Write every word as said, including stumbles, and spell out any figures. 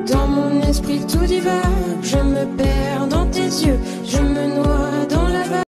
Dans mon esprit tout divague, je me perds dans